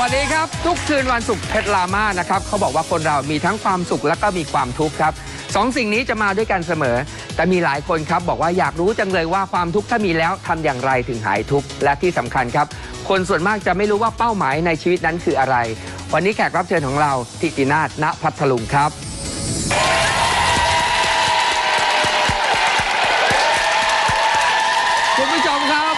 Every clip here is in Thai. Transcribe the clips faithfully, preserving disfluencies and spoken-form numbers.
วัสดีครับทุกคืนวันศุกร์เพชรลาม่านะครับเขาบอกว่าคนเรามีทั้งความสุขและก็มีความทุกข์ครับสองสิ่งนี้จะมาด้วยกันเสมอแต่มีหลายคนครับบอกว่าอยากรู้จังเลยว่าความทุกข์ถ้ามีแล้วทำอย่างไรถึงหายทุกข์และที่สำคัญครับคนส่วนมากจะไม่รู้ว่าเป้าหมายในชีวิตนั้นคืออะไรวันนี้แขกรับเชิญของเราทิตินาถ ณ พัทลุงครับคุณผู้ชมครับ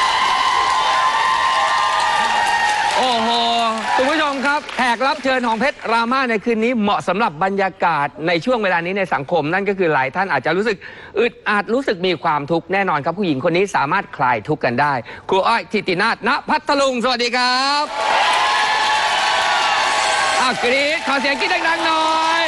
โอ้โหคุณผู้ชมครับแขกรับเชิญของเพชรราม่าในคืนนี้เหมาะสำหรับบรรยากาศในช่วงเวลานี้ในสังคมนั่นก็คือหลายท่านอาจจะรู้สึกอึดอัดรู้สึกมีความทุกข์แน่นอนครับผู้หญิงคนนี้สามารถคลายทุกข์กันได้ครูอ้อยทิตินาถ ณ พัทลุงสวัสดีครับอ่ะกรี๊ดขอเสียงกรี๊ดดังๆหน่อย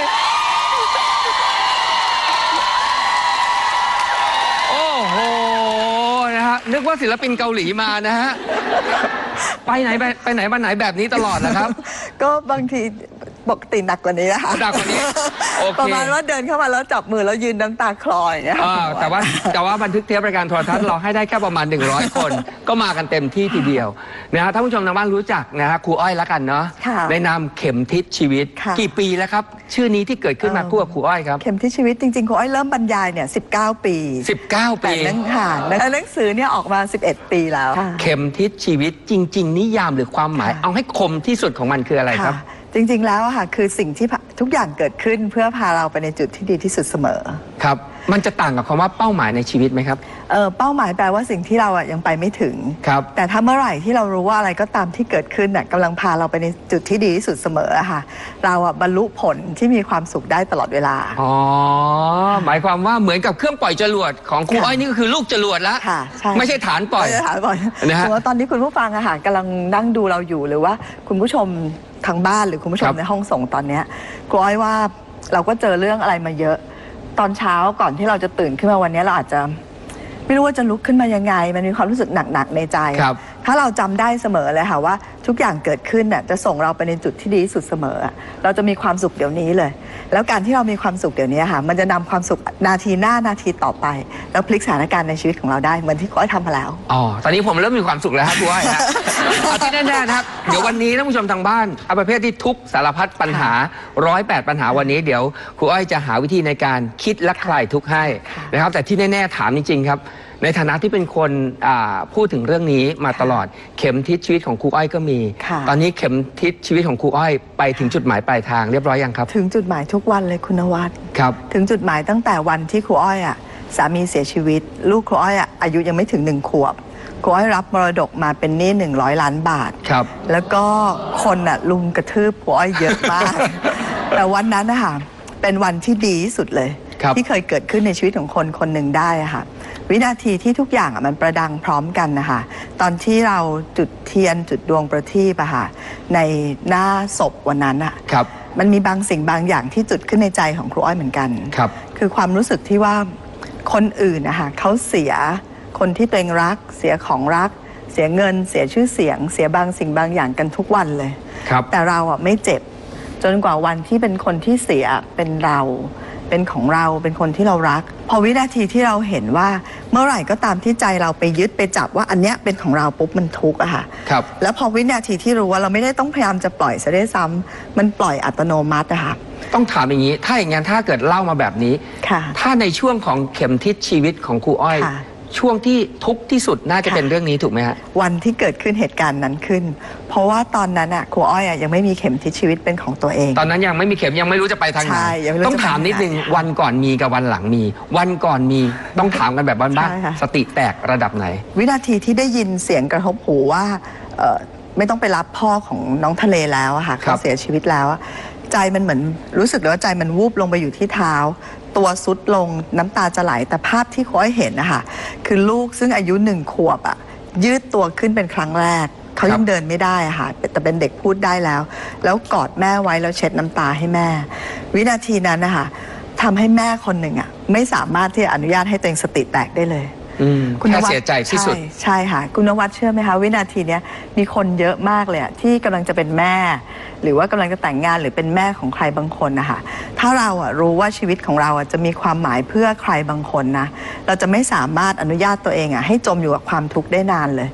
โอ้โหนะฮะนึกว่าศิลปินเกาหลีมานะฮะไปไหนไปไปไหนมาไหนแบบนี้ตลอดนะครับก็บางทีปกติหนักกว่านี้นะคะหนักกว่านี้ประมาณว่าเดินเข้ามาแล้วจับมือแล้วยืนน้ำตาคลออย่างเงี้ยแต่ว่าแต่ว่าบันทึกเทปรายการโทรทัศน์เราให้ได้แค่ประมาณหนึ่งร้อยคนก็มากันเต็มที่ทีเดียวนะฮะท่านผู้ชมทางบ้านรู้จักนะฮะครูอ้อยแล้วกันเนาะในนามเข็มทิศชีวิตกี่ปีแล้วครับชื่อนี้ที่เกิดขึ้นมาคู่กับครูอ้อยครับเข็มทิศชีวิตจริงๆครูอ้อยเริ่มบรรยายเนี่ยสิบเก้าปีสิบเก้าปีแต่หนังค่ะหนังสือเนี่ยออกมาสิบเอ็ดปีแล้วเข็มทิศชีวิตจริงๆนิยามหรือความหมายเอาให้คมที่สุดของมันคืออะไรครับจริงๆแล้วค่ะคือสิ่งที่ทุกอย่างเกิดขึ้นเพื่อพาเราไปในจุดที่ดีที่สุดเสมอครับมันจะต่างกับคำว่าเป้าหมายในชีวิตไหมครับเออเป้าหมายแปลว่าสิ่งที่เราอ่ะยังไปไม่ถึงครับแต่ถ้าเมื่อไหร่ที่เรารู้ว่าอะไรก็ตามที่เกิดขึ้นน่ะกำลังพาเราไปในจุดที่ดีที่สุดเสมอค่ะเราอ่ะบรรลุผลที่มีความสุขได้ตลอดเวลาอ๋อหมายความว่าเหมือนกับเครื่องปล่อยจรวดของครูอ้อยนี่ก็คือลูกจรวดแล้วไม่ใช่ฐานปล่อยไม่ใช่ฐานปล่อยนะฮะตอนนี้คุณผู้ฟังอะค่ะกำลังนั่งดูเราอยู่หรือว่าคุณผู้ชมทางบ้านหรือคุณผู้ชมในห้องส่งตอนนี้ครูอ้อยว่าเราก็เจอเรื่องอะไรมาเยอะตอนเช้าก่อนที่เราจะตื่นขึ้นมาวันนี้เราอาจจะไม่รู้ว่าจะลุกขึ้นมายังไงมันมีความรู้สึกหนักๆในใจถ้าเราจำได้เสมอเลยค่ะว่าทุกอย่างเกิดขึ้นน่ะจะส่งเราไปในจุดที่ดีที่สุดเสมอเราจะมีความสุขเดี๋ยวนี้เลยแล้วการที่เรามีความสุขเดี๋ยวนี้ค่ะมันจะนำความสุขนาทีหน้านาทีต่อไปแล้วพลิกสถานการณ์ในชีวิตของเราได้เหมือนที่ครูอ้อยทำมาแล้วอ๋อตอนนี้ผมเริ่มมีความสุขแล้วครับครูอ้อยฮะเอาที่แน่ๆนะครับเดี๋ยววันนี้ท่านผู้ชมทางบ้านเอาประเภทที่ทุกสารพัดปัญหาร้อยแปดปัญหาวันนี้เดี๋ยวครูอ้อยจะหาวิธีในการคิดและคลายทุกข์ให้นะครับแต่ที่แน่ๆถามจริงๆครับในฐานะที่เป็นคนพูดถึงเรื่องนี้มาตลอดเข็มทิศชีวิตของครูอ้อยก็มีตอนนี้เข็มทิศชีวิตของครูอ้อยไปถึงจุดหมายปลายทางเรียบร้อยยังครับถึงจุดหมายทุกวันเลยคุณนวัดครับถึงจุดหมายตั้งแต่วันที่ครูอ้อยอ่ะสามีเสียชีวิตลูกครูอ้อยอ่ะอายุยังไม่ถึงหนึ่งขวบครูอ้อยรับมรดกมาเป็นหนี้หนึ่งร้อยล้านบาทครับแล้วก็คนอ่ะลุมกระทืบครูอ้อยเยอะมากแต่วันนั้นนะคะเป็นวันที่ดีที่สุดเลยที่เคยเกิดขึ้นในชีวิตของคนคนหนึ่งได้ค่ะวินาทีที่ทุกอย่างมันประดังพร้อมกันนะคะตอนที่เราจุดเทียนจุดดวงประทีปอะค่ะในหน้าศพวันนั้นอะมันมีบางสิ่งบางอย่างที่จุดขึ้นในใจของครูอ้อยเหมือนกันครับคือความรู้สึกที่ว่าคนอื่นนะคะเขาเสียคนที่ตัวเองรักเสียของรักเสียเงินเสียชื่อเสียงเสียบางสิ่งบางอย่างกันทุกวันเลยแต่เราอะไม่เจ็บจนกว่าวันที่เป็นคนที่เสียเป็นเราเป็นของเราเป็นคนที่เรารักพอวินาทีที่เราเห็นว่าเมื่อไหร่ก็ตามที่ใจเราไปยึดไปจับว่าอันเนี้ยเป็นของเราปุ๊บมันทุกข์อะค่ะครับแล้วพอวินาทีที่รู้ว่าเราไม่ได้ต้องพยายามจะปล่อยซะด้วยซ้ำมันปล่อยอัตโนมัติอะค่ะต้องถามอย่างนี้ถ้าอย่างนั้นถ้าเกิดเล่ามาแบบนี้ถ้าในช่วงของเข็มทิศชีวิตของครูอ้อยช่วงที่ทุกข์ที่สุดน่าจะเป็นเรื่องนี้ถูกไหมฮะวันที่เกิดขึ้นเหตุการณ์นั้นขึ้นเพราะว่าตอนนั้นอ่ะครูอ้อยอ่ะยังไม่มีเข็มทิศชีวิตเป็นของตัวเองตอนนั้นยังไม่มีเข็มยังไม่รู้จะไปทางไหนต้องถามนิดนึงวันก่อนมีกับวันหลังมีวันก่อนมีต้องถามกันแบบบ้านๆสติแตกระดับไหนวินาทีที่ได้ยินเสียงกระทบหูว่าไม่ต้องไปรับพ่อของน้องทะเลแล้วอะค่ะเขาเสียชีวิตแล้วใจมันเหมือนรู้สึกเลยว่าใจมันวูบลงไปอยู่ที่เท้าตัวซุดลงน้ำตาจะไหลแต่ภาพที่ครูอ้อยเห็นนะคะคือลูกซึ่งอายุหนึ่งขวบอะยืดตัวขึ้นเป็นครั้งแรกเขายังเดินไม่ได้อะค่ะแต่เป็นเด็กพูดได้แล้วแล้วกอดแม่ไว้แล้วเช็ดน้ำตาให้แม่วินาทีนั้นนะคะทำให้แม่คนหนึ่งอะไม่สามารถที่จะอนุญาตให้ตัวเองสติแตกได้เลยคุณนวัดเสียใจที่สุดใช่ค่ะคุณนวัดเชื่อไหมคะวินาทีนี้มีคนเยอะมากเลยที่กำลังจะเป็นแม่หรือว่ากำลังจะแต่งงานหรือเป็นแม่ของใครบางคนนะคะถ้าเราอ่ะรู้ว่าชีวิตของเราอ่ะจะมีความหมายเพื่อใครบางคนนะเราจะไม่สามารถอนุญาตตัวเองอ่ะให้จมอยู่กับความทุกข์ได้นานเลย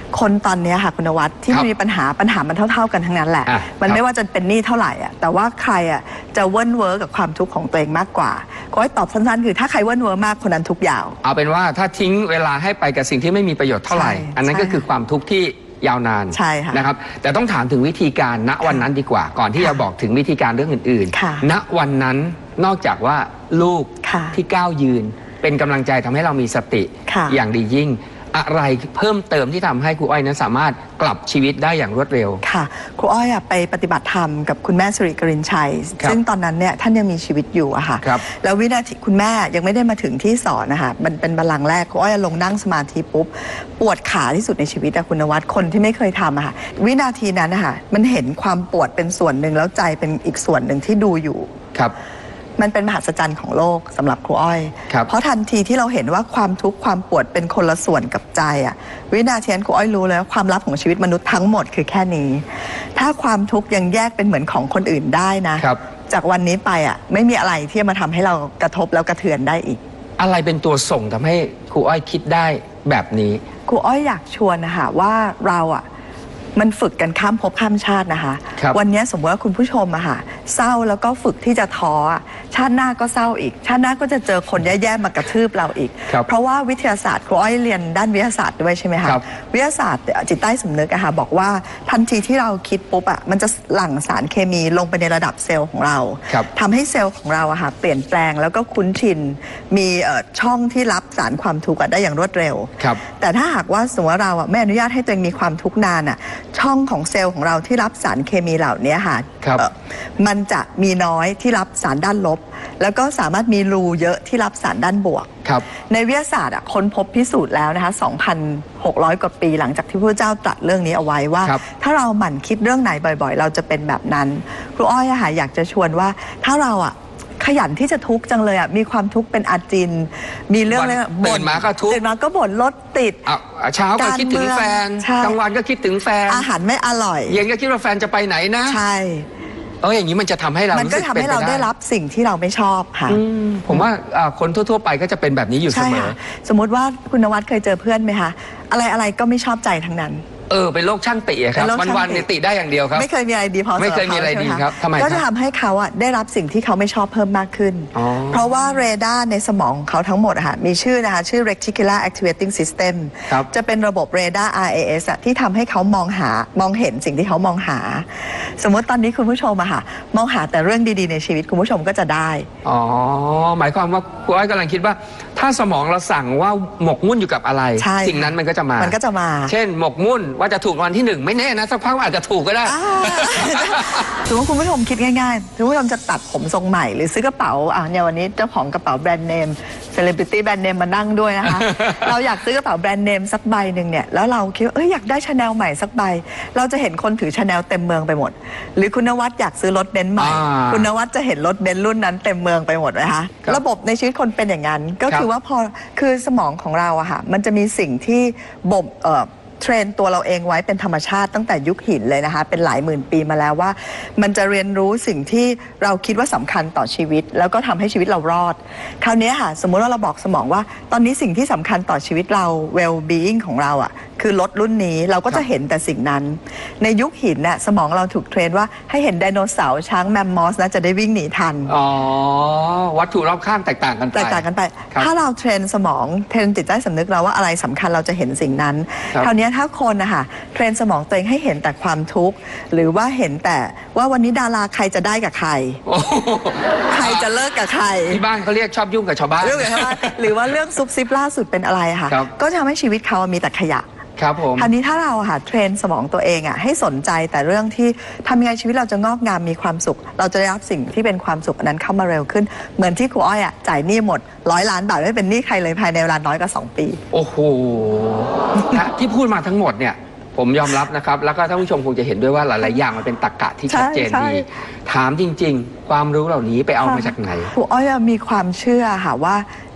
คนตอนเนี้ยค่ะคุณนวัดที่ครับมีปัญหาปัญหามันเท่า ๆกันทั้งนั้นแหละอ่ะมันครับไม่ว่าจะเป็นหนี้เท่าไหร่อ่ะแต่ว่าใครอ่ะจะเวิ้นเว้อกับความทุกข์ของตัวเองมากกว่าก็ให้ตอบสั้นๆคือถ้าใครเวิ้นเว้อมากคนนั้นทุกข์ยาวเอาเป็นว่าถ้าทิ้งเวลาให้ไปกับสิ่งที่ไม่มีประโยชน์เท่าไหร่ใช่อันนั้นก็ใช่คือความทุกข์ที่ยาวนานใช่ค่ะนะครับแต่ต้องถามถึงวิธีการณวันนั้นดีกว่า ก่อนที่จะบอกถึงวิธีการเรื่องอื่นค่ะๆ ณวันนั้นนอกจากว่าลูกค่ะที่ก้าวยืน เป็นกำลังใจทำให้เรามีสติค่ะอย่างดียิ่ง อะไรเพิ่มเติมที่ทำให้ครูอ้อยนั้นสามารถกลับชีวิตได้อย่างรวดเร็วค่ะครูอ้อยอะไปปฏิบัติธรรมกับคุณแม่สิริกรินชัยครับซึ่งตอนนั้นเนี่ยท่านยังมีชีวิตอยู่อะค่ะครับแล้ววินาทีคุณแม่ยังไม่ได้มาถึงที่สอนนะคะมันเป็นบัลลังก์แรกครูอ้อยลงนั่งสมาธิปุ๊บปวดขาที่สุดในชีวิตอะคุณนวัดคนที่ไม่เคยทำอะค่ะวินาทีนั้นนะคะมันเห็นความปวดเป็นส่วนหนึ่งแล้วใจเป็นอีกส่วนหนึ่งที่ดูอยู่ครับมันเป็นมหัศจรรย์ของโลกสำหรับครูอ้อยครับเพราะทันทีที่เราเห็นว่าความทุกข์ความปวดเป็นคนละส่วนกับใจอะวินาทีนั้นครูอ้อยรู้เลยว่าความลับของชีวิตมนุษย์ทั้งหมดคือแค่นี้ ถ้าความทุกข์ยังแยกเป็นเหมือนของคนอื่นได้นะครับจากวันนี้ไปอะไม่มีอะไรที่จะมาทำให้เรากระทบแล้วกระเทือนได้อีกอะไรเป็นตัวส่งทำให้ครูอ้อยคิดได้แบบนี้ครูอ้อยอยากชวนนะคะว่าเราอะมันฝึกกันข้ามภพข้ามชาตินะคะครับวันนี้สมมติว่าคุณผู้ชมอะค่ะเศร้าแล้วก็ฝึกที่จะท้ออะชาติหน้าก็เศร้าอีก ชาติหน้าก็จะเจอคนแย่ๆมากระทืบเราอีกครับเพราะว่าวิทยาศาสตร์ครูอ้อยเรียนด้านวิทยาศาสตร์ด้วยใช่ไหมคะครับวิทยาศาสตร์จิตใต้สำนึกอะค่ะบอกว่าทันทีที่เราคิดปุ๊บอะมันจะหลั่งสารเคมีลงไปในระดับเซลล์ของเราครับทำให้เซลล์ของเราอะค่ะเปลี่ยนแปลงแล้วก็คุ้นชินมีเอ่อช่องที่รับสารความทุกข์อะได้อย่างรวดเร็วครับแต่ถ้าหากว่าสมมติว่าเราอะไม่อนุญาตให้ตัวเองมีความทุกข์นานอะช่องของเซลล์ของเราที่รับสารเคมีเหล่านี้ค่ะครับเอ่อมันจะมีน้อยที่รับสารด้านลบ แล้วก็สามารถมีรูเยอะที่รับสารด้านบวกครับในวิทยาศาสตร์อะค้นพบพิสูจน์แล้วนะคะ สองพันหกร้อย กว่าปีหลังจากที่พระเจ้าตรัสเรื่องนี้เอาไว้ว่าครับถ้าเราหมั่นคิดเรื่องไหนบ่อยๆ เราจะเป็นแบบนั้นครูอ้อยอะค่ะอยากจะชวนว่าถ้าเราอะขยันที่จะทุกข์จังเลยอะมีความทุกข์เป็นอาจิน มีเรื่องอะไรวันตื่นมาก็ทุกข์ตื่นมาก็บ่นรถติดอ่ะเช้าก็คิดถึงแฟนใช่กลางวันก็คิดถึงแฟนอาหารไม่อร่อยเย็นก็คิดว่าแฟนจะไปไหนนะใช่เอออย่างนี้มันจะทำให้เรามันก็รู้สึทำให้เราป็นปได้รับสิ่งที่เราไม่ชอบค่ะอืมผมว่าอ่าคนทั่ว ๆ ไปก็จะเป็นแบบนี้อยู่เสใช่มอค่ะสมมุติว่าคุณนวัดเคยเจอเพื่อนไหมคะอะไรอะไรก็ไม่ชอบใจทั้งนั้นเออเป็นโรคช่างติอะครับเป็นโรคช่างติวันๆเนี่ยติได้อย่างเดียวครับไม่เคยมีอะไรดีพอสำหรับไม่เคยมีอะไรดีครับทำไมครับก็จะทำให้เขาอะได้รับสิ่งที่เขาไม่ชอบเพิ่มมากขึ้นอ๋อเพราะว่าเรดาร์ในสมองของเขาทั้งหมดอะค่ะมีชื่อนะคะชื่อ reticular activating system ครับจะเป็นระบบเรดาร์ อาร์ เอ เอส อะที่ทำให้เขามองหามองเห็นสิ่งที่เขามองหา สมมติตอนนี้คุณผู้ชมอะค่ะมองหาแต่เรื่องดีๆในชีวิตคุณผู้ชมก็จะได้อ๋อหมายความว่าครูอ้อยกำลังคิดว่า ถ้าสมองเราสั่งว่าหมกมุ่นอยู่กับอะไรใช่สิ่งนั้นมันก็จะมามันก็จะมาเช่นหมกมุ่นว่าจะถูกรางวัลที่หนึ่งไม่แน่นะสักพักอาจจะถูกก็ได้อ่า สมมติคุณผู้ชมคิดง่ายๆคุณผู้ชมจะตัดผมทรงใหม่หรือซื้อกระเป๋าอ่ะเนี่ยวันนี้เจ้าของกระเป๋าแบรนด์เนมเซเลบริตี้แบรนด์เนมมานั่งด้วยนะคะ เราอยากซื้อกระเป๋าแบรนด์เนมสักใบหนึ่งเนี่ยแล้วเราคิดว่าเอ้ยอยากได้ชาแนลใหม่สักใบ เราจะเห็นคนถือชาแนลเต็มเมืองไปหมด หรือคุณนวัดอยากซื้อรถเบนซ์ใหม่อ่าคุณนวัดจะเห็นรถเบนซ์รุ่นนั้นเต็มเมืองไปหมดนะคะครับระบบในชีวิตคนเป็นอย่างนั้นก็ครับคือว่าพอคือสมองของเราอะค่ะมันจะมีสิ่งที่บ่มเอ่อ เทรนตัวเราเองไว้เป็นธรรมชาติตั้งแต่ยุคหินเลยนะคะเป็นหลายหมื่นปีมาแล้วว่า มันจะเรียนรู้สิ่งที่เราคิดว่าสำคัญต่อชีวิต แล้วก็ทำให้ชีวิตเรารอด คราวนี้ค่ะสมมุติว่าเราบอกสมองว่า ตอนนี้สิ่งที่สำคัญต่อชีวิตเรา well being ของเราอ่ะคือรถรุ่นนี้เราก็จะเห็นแต่สิ่งนั้น ในยุคหินน่ะสมองเราถูกเทรนว่าให้เห็นไดโนเสาร์ช้างแมมมอสนะจะได้วิ่งหนีทันอ๋อวัตถุรอบข้างแตกต่างกันไปแตกต่างกันไปครับถ้าเราเทรนสมองเทรนจิตใต้สำนึกเราว่าอะไรสำคัญเราจะเห็นสิ่งนั้นครับคราวนี้ถ้าคนนะคะเทรนสมองตัวเองให้เห็นแต่ความทุกข์หรือว่าเห็นแต่ว่าวันนี้ดาราใครจะได้กับใครโอ้โหใครจะเลิกกับใครที่บ้านเขาเรียกชอบยุ่งกับชาวบ้านเรื่องอะไรคะหรือว่าเรื่องซุบซิบล่าสุดเป็นอะไรค่ะครับก็จะทำให้ชีวิตเขามีแต่ขยะครับผมคราวนี้ถ้าเราอะค่ะเทรนสมองตัวเองอะให้สนใจแต่เรื่องที่ทำยังไงชีวิตเราจะงอกงามมีความสุข เราจะได้รับสิ่งที่เป็นความสุขอันนั้นเข้ามาเร็วขึ้น เหมือนที่ครูอ้อยอะจ่ายหนี้หมดร้อยล้านบาทไม่เป็นหนี้ใครเลยภายในเวลาน้อยกว่าสองปีโอ้โหนะที่พูดมาทั้งหมดเนี่ย ผมยอมรับนะครับ แล้วก็ท่านผู้ชมคงจะเห็นด้วยว่าหลาย ๆ อย่างมันเป็นตรรกะที่ชัดเจนใช่ดีใช่ถามจริง ๆ ความรู้เหล่านี้ไปเอามาจากไหนครูอ้อยอะมีความเชื่อค่ะว่า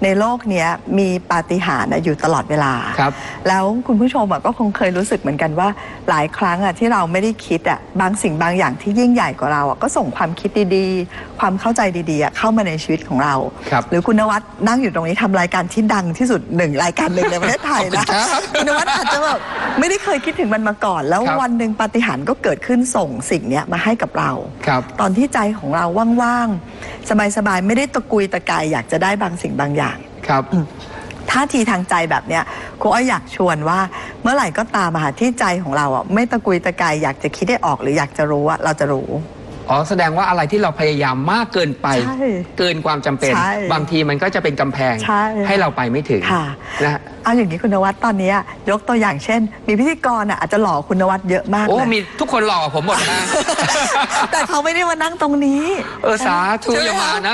ในโลกเนี้ยมีปาฏิหาริย์อยู่ตลอดเวลาครับแล้วคุณผู้ชมก็คงเคยรู้สึกเหมือนกันว่าหลายครั้งอ่ะที่เราไม่ได้คิดอ่ะบางสิ่งบางอย่างที่ยิ่งใหญ่กว่าเราอ่ะก็ส่งความคิดดีๆความเข้าใจดีๆเข้ามาในชีวิตของเราหรือคุณนวัดนั่งอยู่ตรงนี้ทำรายการที่ดังที่สุดหนึ่งรายการหนึ่งในประเทศไทยนะคุณนวัดอาจจะแบบไม่ได้เคยคิดถึงมันมาก่อนแล้ววันหนึ่งปาฏิหาริย์ก็เกิดขึ้นส่งสิ่งนี้มาให้กับเราตอนที่ใจของเราว่างๆสบายๆไม่ได้ตะกุยตะกายอยากจะได้บางสิ่งบางอย่างครับท่าทีทางใจแบบเนี้ยครูอ้อยอยากชวนว่าเมื่อไหร่ก็ตามอะที่ใจของเราอ่ะไม่ตะกุยตะกายอยากจะคิดได้ออกหรืออยากจะรู้ว่าเราจะรู้อ๋อแสดงว่าอะไรที่เราพยายามมากเกินไปเกินความจำเป็นบางทีมันก็จะเป็นกำแพงใให้เราไปไม่ถึงนะเอาอย่างนี้คุณนวัดตอนนี้ยกตัวอย่างเช่นมีพิธีกรอ่ะอาจจะหล่อคุณนวัดเยอะมากเลยโอ้มีทุกคนหล่อผมหมดนะแต่เขาไม่ได้มานั่งตรงนี้เออสาธุอย่ามานะ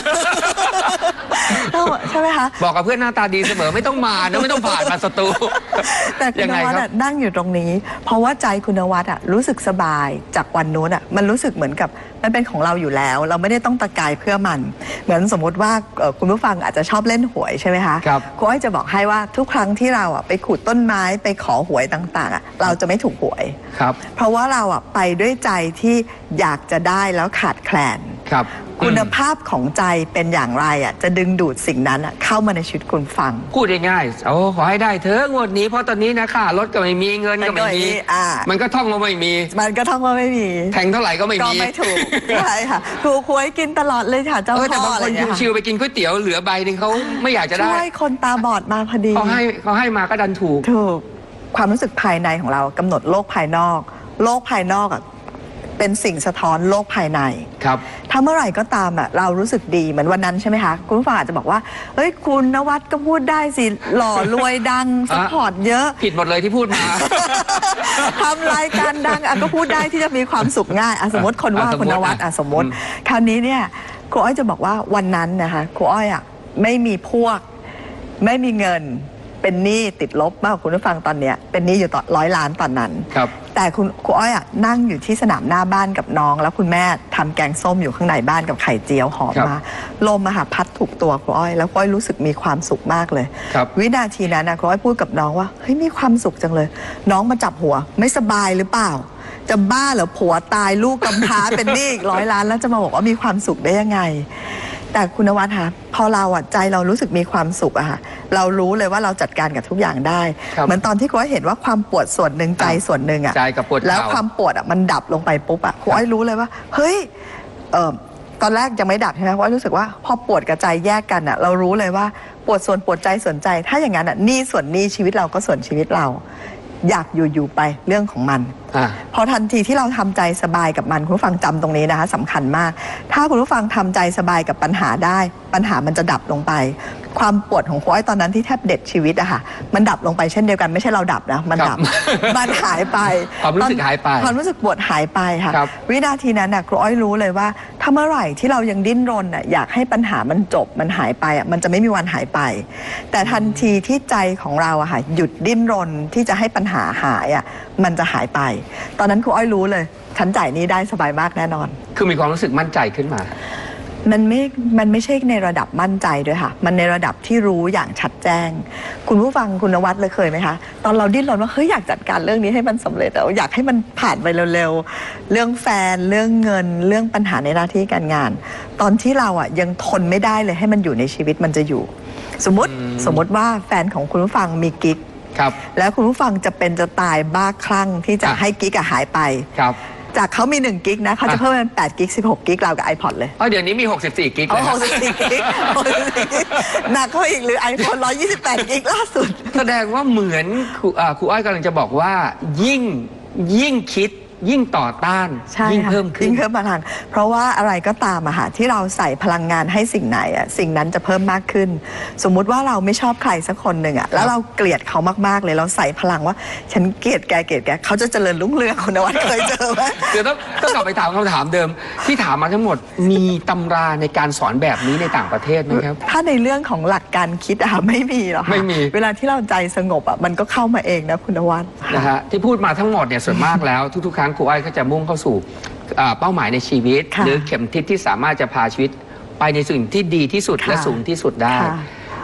ใช่ไหมคะบอกกับเพื่อนหน้าตาดีเสมอไม่ต้องมานะไม่ต้องผ่านมาสตูแต่คุณนวัดนั่งอยู่ตรงนี้เพราะว่าใจคุณนวัดอ่ะรู้สึกสบายจากวันนู้นอ่ะมันรู้สึกเหมือนกับมันเป็นของเราอยู่แล้วเราไม่ได้ต้องตะกายเพื่อมันเหมือนสมมติว่าคุณผู้ฟังอาจจะชอบเล่นหวยใช่ไหมคะครับครูอ้อยจะบอกให้ว่าทุกครั้งที่เราอ่ะไปขูดต้นไม้ไปขอหวยต่างๆอ่ะเราจะไม่ถูกหวยครับเพราะว่าเราอ่ะไปด้วยใจที่อยากจะได้แล้วขาดแคลนครับคุณภาพของใจเป็นอย่างไรอ่ะจะดึงดูดสิ่งนั้นเข้ามาในชีวิตคุณฟังพูดง่ายๆโอ้ขอให้ได้เถอะงวดนี้เพราะตอนนี้นะค่ะรถก็ไม่มีเงินก็ไม่มีมันก็ท่องว่าไม่มีมันก็ท่องว่าไม่มีแทงเท่าไหร่ก็ไม่มีก็ไม่ถูกใช่ค่ะถูกหวยกินตลอดเลยค่ะเจ้าพ่อแต่บางคนชิวๆไปกินก๋วยเตี๋ยวเหลือใบหนึ่งเขาไม่อยากจะได้ช่วยคนตาบอดมาพอดีเขาให้เขาให้มาก็ดันถูกถูกความรู้สึกภายในของเรากำหนดโลกภายนอกโลกภายนอกอ่ะเป็นสิ่งสะท้อนโลกภายในครับถ้าเมื่อไหร่ก็ตามอ่ะเรารู้สึกดีเหมือนวันนั้นใช่ไหมคะคุณผู้ฟังอาจจะบอกว่าเฮ้ยคุณนวัดก็พูดได้สิหล่อรวยดังสปอร์ตเยอะผิดหมดเลยที่พูดมาทำรายการดังอ่ะก็พูดได้ที่จะมีความสุขง่ายอ่ะสมมติคนว่าคุณนวัดอ่ะสมมติคราวนี้เนี่ยครูอ้อยจะบอกว่าวันนั้นนะคะครูอ้อยอ่ะไม่มีพวกไม่มีเงินเป็นหนี้ติดลบมากคุณผู้ฟังตอนเนี้ยเป็นหนี้อยู่ต่อร้อยล้านตอนนั้นครับแต่คุณครูอ้อยอ่ะนั่งอยู่ที่สนามหน้าบ้านกับน้องแล้วคุณแม่ทำแกงส้มอยู่ข้างในบ้านกับไข่เจียวหอมมาลมมาหาพัดถูกตัวครูอ้อยแล้วครูอ้อยรู้สึกมีความสุขมากเลยวินาทีนั้นนะครูอ้อยพูดกับน้องว่าเฮ้ยมีความสุขจังเลยน้องมาจับหัวไม่สบายหรือเปล่าจะบ้าเหรอผัวตายลูกกำพร้าเป็นหนี้อีกร้อยล้านแล้วจะมาบอกว่ามีความสุขได้ยังไงแต่คุณนวัดคะพอเราอ่ะใจเรารู้สึกมีความสุขอะค่ะเรารู้เลยว่าเราจัดการกับทุกอย่างได้เหมือนตอนที่ครูอ้อยเห็นว่าความปวดส่วนหนึ่งใจส่วนหนึ่งอะใจกับปวดแล้วความปวดอะมันดับลงไปปุ๊บอะครูอ้อยรู้เลยว่าเฮ้ยเออตอนแรกยังไม่ดับใช่ไหมครูอ้อยรู้สึกว่าพอปวดกับใจแยกกันอะเรารู้เลยว่าปวดส่วนปวดใจส่วนใจถ้าอย่างนั้นอะนี่ส่วนนี้ชีวิตเราก็ส่วนชีวิตเราอยากอยู่ๆไปเรื่องของมันพอทันทีที่เราทำใจสบายกับมันคุณผู้ฟังจำตรงนี้นะคะสำคัญมากถ้าคุณผู้ฟังทำใจสบายกับปัญหาได้ปัญหามันจะดับลงไปความปวดของครูอ้อยตอนนั้นที่แทบเด็ดชีวิตอะค่ะมันดับลงไปเช่นเดียวกันไม่ใช่เราดับนะมันดับมันหายไปความรู้สึกหายไปความรู้สึกปวดหายไปค่ะวินาทีนั้นน่ะครูอ้อยรู้เลยว่าถ้าเมื่อไหร่ที่เรายังดิ้นรนอะอยากให้ปัญหามันจบมันหายไปอะมันจะไม่มีวันหายไปแต่ทันทีที่ใจของเราอะค่ะหยุดดิ้นรนที่จะให้ปัญหาหายอะมันจะหายไปตอนนั้นครูอ้อยรู้เลยฉันจ่ายนี้ได้สบายมากแน่นอนคือมีความรู้สึกมั่นใจขึ้นมามันไม่ มันไม่ใช่ในระดับมั่นใจด้วยค่ะมันในระดับที่รู้อย่างชัดแจ้งคุณผู้ฟังคุณนวัดเลยเคยไหมคะตอนเราดิ้นรนว่าเฮ้ยอยากจัดการเรื่องนี้ให้มันสำเร็จแล้วอยากให้มันผ่านไปเร็วๆเรื่องแฟนเรื่องเงินเรื่องปัญหาในหน้าที่การงานตอนที่เราอ่ะยังทนไม่ได้เลยให้มันอยู่ในชีวิตมันจะอยู่สมมติสมมติว่าแฟนของคุณผู้ฟังมีกิ๊กแล้วคุณผู้ฟังจะเป็นจะตายบ้าคลั่งที่จะให้กิ๊กหายไปจากเขามีหนึ่งกิกนะเขาจะเพิ่มเป็นแปดกิกสิบหกกิกเรากับ iPod เลยอ๋อเดี๋ยวนี้มีหกสิบสี่กิกเลยหกสิบสี่กิกหนักเข้าอีกหรือ iPhone หนึ่งร้อยยี่สิบแปดกิกล่าสุดแสดงว่าเหมือนครูอ้อยกำลังจะบอกว่ายิ่งยิ่งคิดยิ่งต่อต้านยิ่งเพิ่มขึ้นยิ่งเพิ่มพลังเพราะว่าอะไรก็ตามอะค่ะที่เราใส่พลังงานให้สิ่งไหนอะสิ่งนั้นจะเพิ่มมากขึ้นสมมุติว่าเราไม่ชอบใครสักคนหนึ่งอะแล้วเราเกลียดเขามากๆเลยเราใส่พลังว่าฉันเกลียดแกเกลียดแกเขาจะเจริญรุ่งเรืองคุณนวัดเคยเจอไหมเดี๋ยวต้องต้องกลับไปถามคำถามเดิมที่ถามมาทั้งหมดมีตำราในการสอนแบบนี้ในต่างประเทศไหมครับถ้าในเรื่องของหลักการคิดอะไม่มีหรอกค่ะไม่มีเวลาที่เราใจสงบอะมันก็เข้ามาเองนะคุณนวัดนะฮะที่พูดมาทั้งหมดเนี่ยส่วนมากแล้วทุกๆครั้งครูอ้อยก็จะมุ่งเข้าสู่เป้าหมายในชีวิตหรือเข็มทิศที่สามารถจะพาชีวิตไปในสิ่งที่ดีที่สุดและสูงที่สุดได้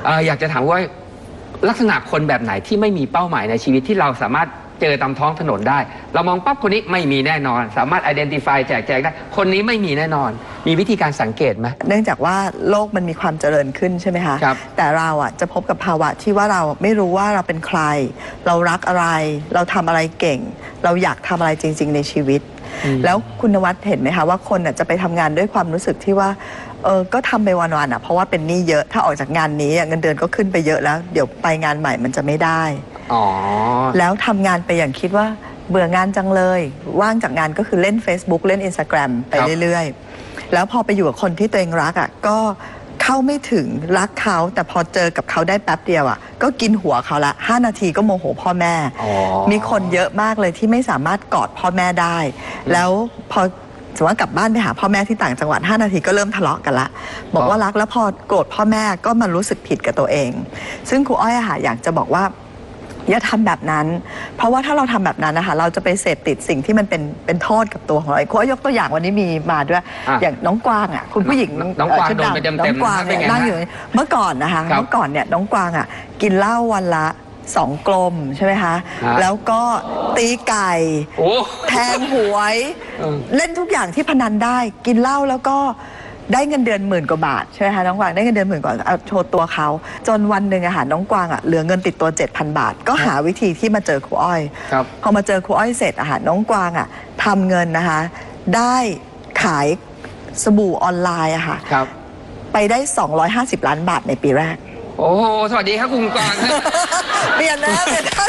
เอ่ออยากจะถามว่าลักษณะคนแบบไหนที่ไม่มีเป้าหมายในชีวิตที่เราสามารถเจอตามท้องถนนได้เรามองปั๊บคนนี้ไม่มีแน่นอน สามารถ identify แจกแจงได้คนนี้ไม่มีแน่นอนมีวิธีการสังเกตไหมเนื่องจากว่าโลกมันมีความเจริญขึ้นใช่ไหมคะครับแต่เราอ่ะจะพบกับภาวะที่ว่าเราไม่รู้ว่าเราเป็นใครเรารักอะไรเราทำอะไรเก่งเราอยากทำอะไรจริงๆในชีวิตแล้วคุณนวัดเห็นไหมคะว่าคนจะไปทำงานด้วยความรู้สึกที่ว่าเออก็ทำไปวันๆอ่ะเพราะว่าเป็นหนี้เยอะถ้าออกจากงานนี้เงินเดือนก็ขึ้นไปเยอะแล้วเดี๋ยวไปงานใหม่มันจะไม่ได้อ๋อแล้วทำงานไปอย่างคิดว่าเบื่องานจังเลยว่างจากงานก็คือเล่น Facebook เล่น Instagram ไปเรื่อยๆแล้วพอไปอยู่กับคนที่ตัวเองรักอ่ะก็เข้าไม่ถึงรักเขาแต่พอเจอกับเขาได้แป๊บเดียวอ่ะก็กินหัวเขาละห้านาทีก็โมโหพ่อแม่มีคนเยอะมากเลยที่ไม่สามารถกอดพ่อแม่ได้แล้วพอสมมติว่ากลับบ้านไปหาพ่อแม่ที่ต่างจังหวัดห้านาทีก็เริ่มทะเลาะกันละบอกว่ารักแล้วพอโกรธพ่อแม่ก็มารู้สึกผิดกับตัวเองซึ่งครูอ้อยอะค่ะอยากจะบอกว่าอย่าทำแบบนั้นเพราะว่าถ้าเราทำแบบนั้นนะคะเราจะไปเสพติดสิ่งที่มันเป็นเป็นโทษกับตัวของเราครูอ้อยยกตัวอย่างวันนี้มีมาด้วยอย่างน้องกวางอ่ะคุณผู้หญิงน้องกวางโดนไปเต็มๆน้องกวางเนี่ยนั่งอยู่เมื่อก่อนนะคะเมื่อก่อนเนี่ยน้องกวางอ่ะกินเหล้าวันละสองกลมใช่ไหมคะแล้วก็ตีไก่แทงหวยเล่นทุกอย่างที่พนันได้กินเหล้าแล้วก็ได้เงินเดือนหมื่นกว่าบาทใช่ไหมคะน้องกวางได้เงินเดือนหมื่นกว่าเอาโชว์ตัวเขาจนวันหนึ่งอะค่ะน้องกวางอะเหลือเงินติดตัว เจ็ดพัน บาทก็หาวิธีที่มาเจอครูอ้อยพอมาเจอครูอ้อยเสร็จอะค่ะน้องกวางอะทำเงินนะคะได้ขายสบู่ออนไลน์อะค่ะไปได้สองร้อยห้าสิบล้านบาทในปีแรกโอ้โหสวัสดีครับคุณกวางเปลี่ยนแล้วเปลี่ยนแล้ว